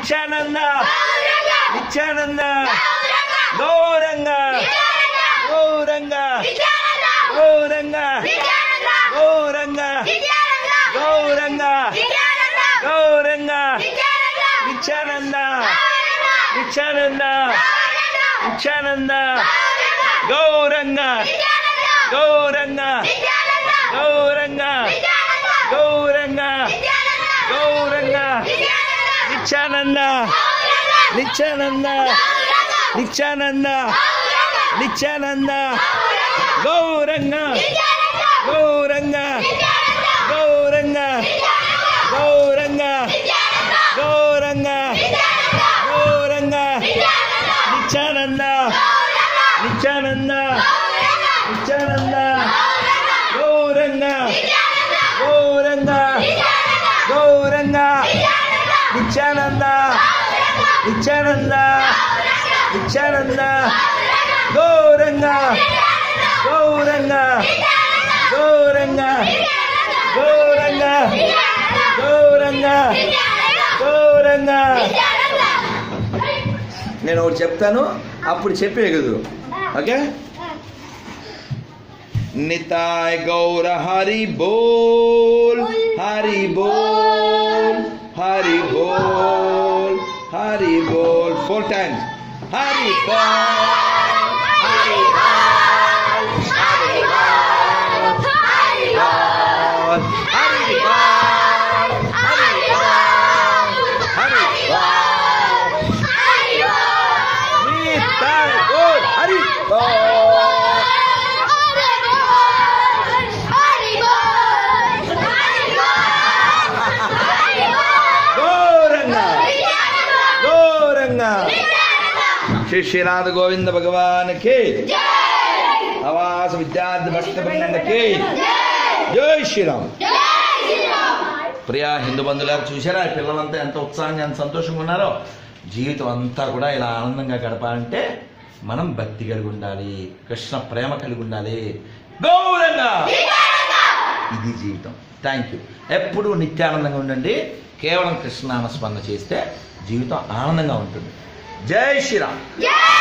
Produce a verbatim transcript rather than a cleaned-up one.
నిత్యానంద నిత్యానంద గౌరంగ గౌరంగ గౌరంగ గౌరంగ గౌరంగ గౌరంగ నిత్యానంద నిత్యానంద నిత్యానంద గౌరంగ గౌరంగ గౌరంగ గౌరంగ గౌరంగ నిత్యానంద నిత్యానంద నిత్యానంద నిత్యానంద గౌరంగ గౌరంగ గౌరంగ గౌరంగ గౌరంగ గౌరంగ నిత్యానంద నిత్యానంద నిత్యానంద గౌరంగ గౌరంగ గౌరంగ నిత్యానంద నిత్యానంద నిత్యానంద గౌరంగ గౌరంగ గౌరంగ గౌరంగ గౌరంగ గౌరంగ నేను ఒకటి చెప్తాను అప్పుడు చెప్పేయగలదు ఓకే నితాయ్ గౌర హరి బోల్ హరి బోల్ హరి బోల్ హరి బోల్ ఫోర్ టైమ్స్ హరి బోల్ హరి బోల్ హరి బోల్ హరి బోల్ హరి బోల్ హరి బోల్ హరి బోల్ నితాయ్ గౌర హరి బోల్ श्री श्रीनाथ गोविंद भगवान के आवास विद्यार्थी भक्त बृंद के जय श्री राम ప్రియా హిందూ బంధువులారు చూసారా పిల్లలంతా ఎంత ఉత్సాహంగా ఎంత సంతోషంగా ఉన్నారో జీవితం అంతా కూడా ఇలా ఆనందంగా గడపాలంటే మనం భక్తి కలిగి ఉండాలి కృష్ణ ప్రేమ కలిగి ఉండాలి గౌరంగా ఇది జీవితం థ్యాంక్ యూ ఎప్పుడు నిత్యానందంగా ఉండండి కేవలం కృష్ణనామ స్మరణ చేస్తే జీవితం ఆనందంగా ఉంటుంది జై శ్రీరామ్